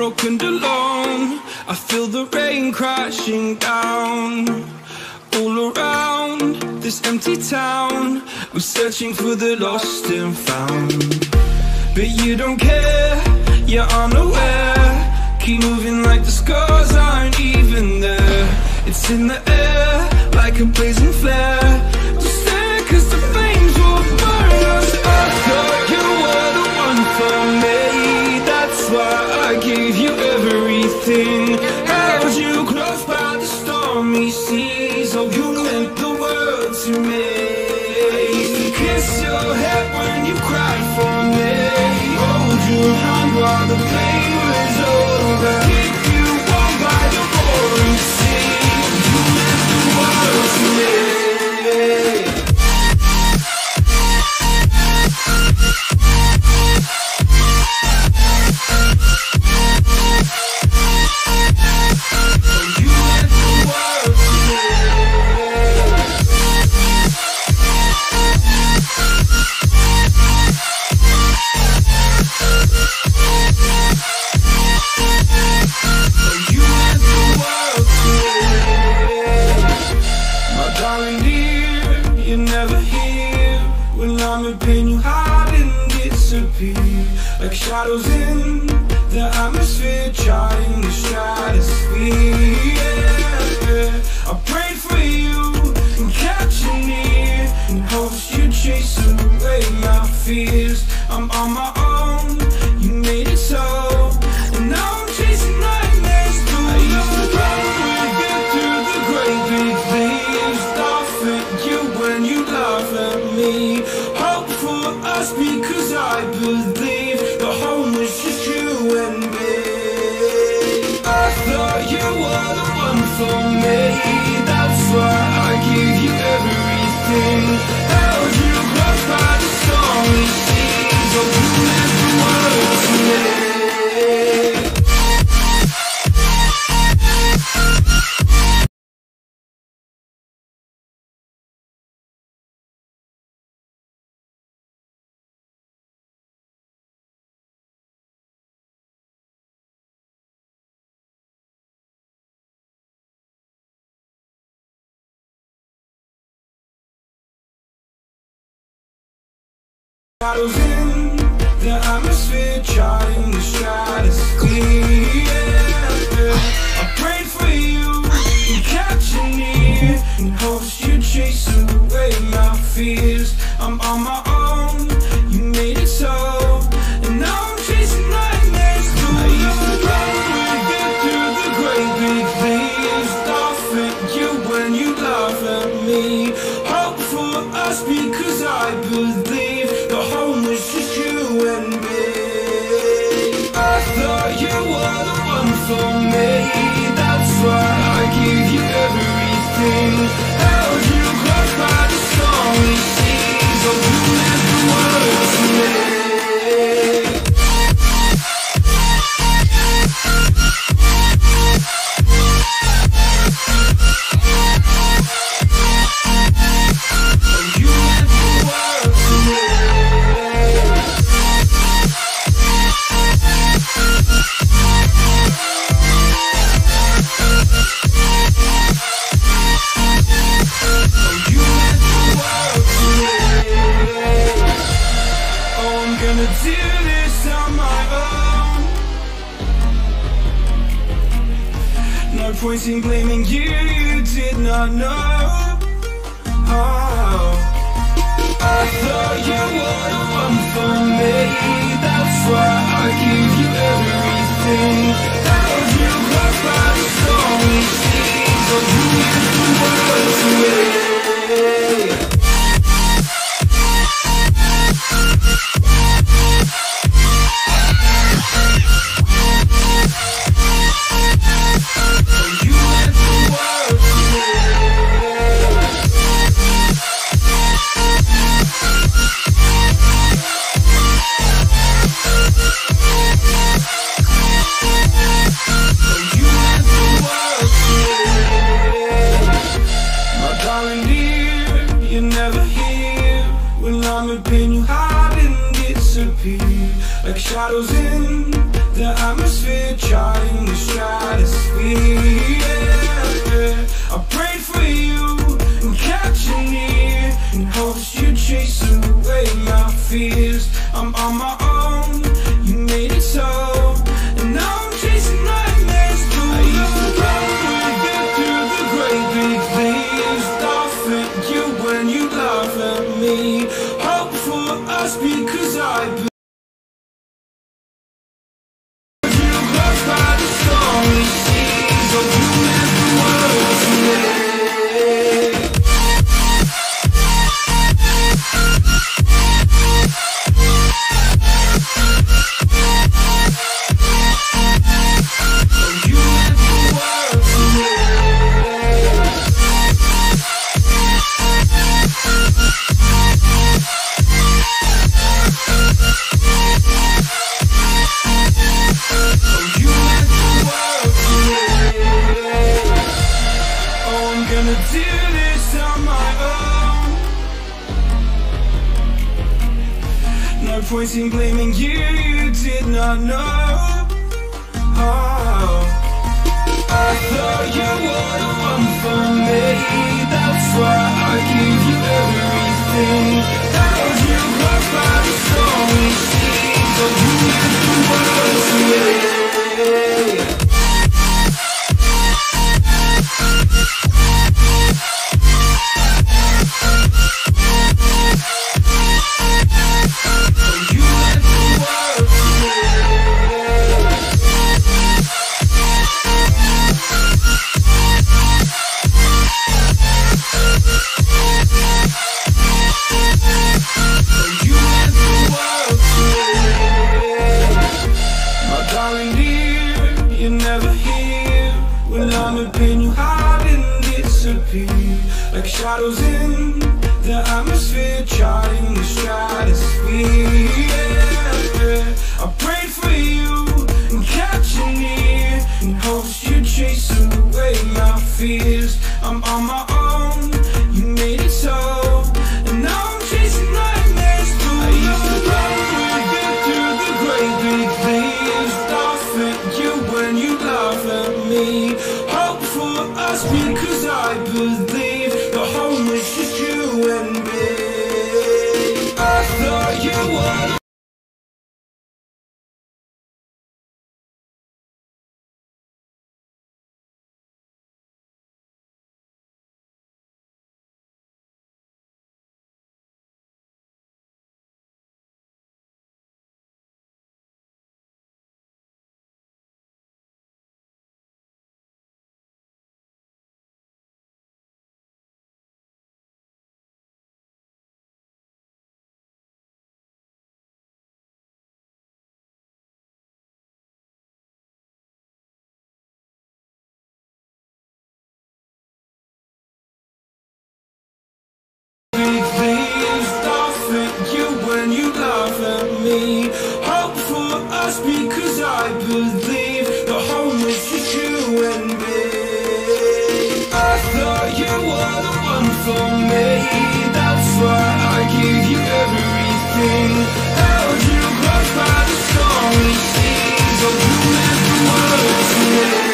broken alone. I feel the rain crashing down. All around this empty town, we're searching for the lost and found. But you don't care, you're unaware. Keep moving like the scars aren't even there. It's in the air, like a blazing flare. Just stare, cause the flames will burn us. I thought you were the one for me. That's why I gave you everything. Held you close by the stormy seas. Oh, you meant the world to me. Kiss your head when you cried for me. Hold your hand while the pain was over. Keep you warm by the roaring sea. You meant the world to me. Like shadows in the atmosphere, trying the stratosphere. Yeah. I prayed for you and kept you near, in hopes you'd chase away my fears. I'm on my own, you made it so, and now I'm chasing nightmares through. I used to run with you through the great big leaves, laugh at you when you laugh at me. Hope for us because I believe the home was just you and me. I thought you were the one for me. That's why I gave you everything. Held you close by the stormy seas. Oh, you meant the world to me. Shadows in the atmosphere, trying the stratosphere. Yeah. I prayed for you and kept you near, in hopes you'd chase away my fears. I'm on my own, you made it so, and now I'm chasing nightmares through. I used to run with you through the great big leaves, laugh at you when you laugh at me. Hope for us because I believe the home was just you and me. I thought you were the one for me. That's why I gave you everything. Held you close by the stormy seas. Oh, you meant the world to me. Point in blaming you, you did not know. Oh, I thought you were the one for me. That's why I gave you everything. Held you close by the stormy seas. Oh, you meant the world to me. Like shadows in the atmosphere, charting the stratosphere. Yeah. I prayed for you and kept you near, in hopes you'd chase away my fears. I'm on my own, you made it so, and now I'm chasing nightmares through. I used to run with you through the great big leaves, laugh at you when you laugh at me. Hope for us because I believe. You cross by the stormy seas, oh you meant the world to me. Point in blaming you, you did not know. Oh, I thought you were the one for me, that's why I gave you everything. Held you close by the stormy seas, oh you meant the world to me. Like shadows in the atmosphere, charting the stratosphere. Yeah. I prayed for you and kept you near, in hopes you'd chase away my fears. I'm on my own, you made it so, and now I'm chasing nightmares through. I used to run with you through the great big leaves, laugh at you when you laugh at me. Hope for us because I believe it's just you and me. I thought you were. Hope for us because I believe the home is just you and me. I thought you were the one for me, that's why I gave you everything. Held you close by the stormy seas, oh you meant the world to me.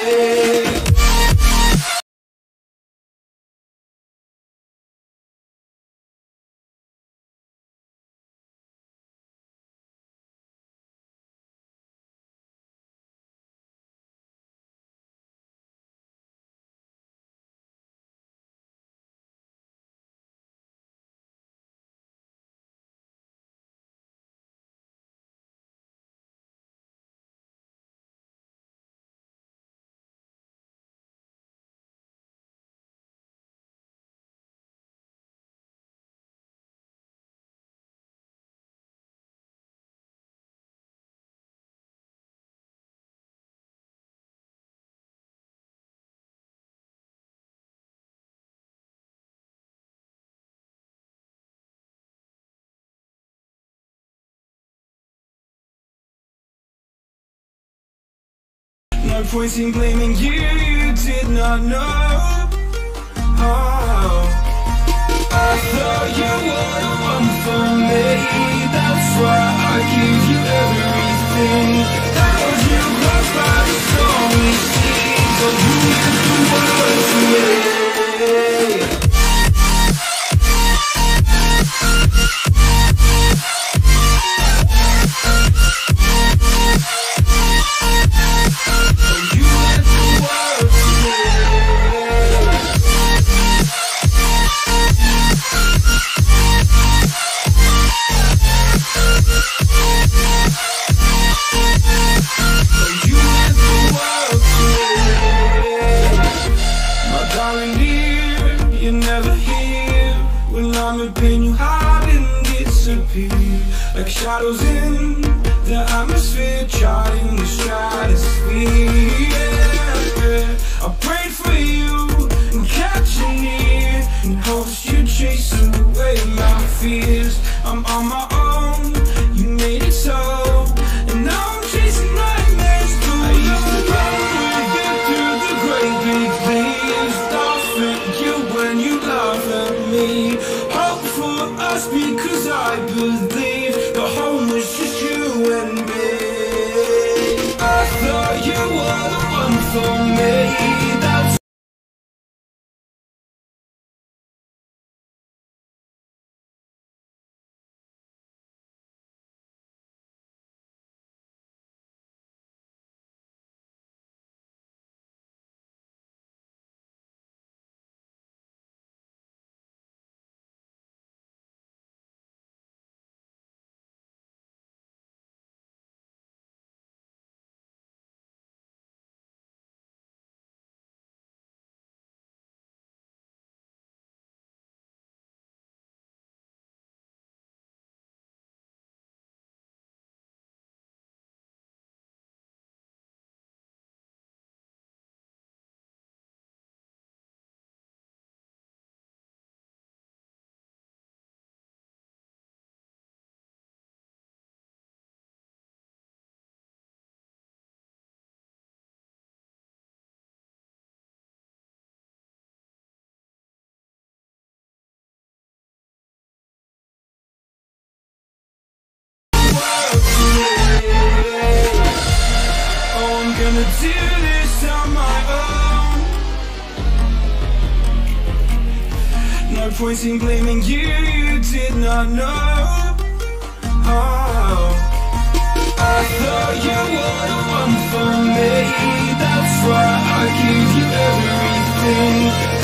No point in blaming you, you did not know. Oh, I thought you were the one for me, that's why I gave you everything. Held you for me. That's gonna do this on my own. No point in blaming you, you did not know. Oh, I thought you were the one for me. That's why I gave you everything.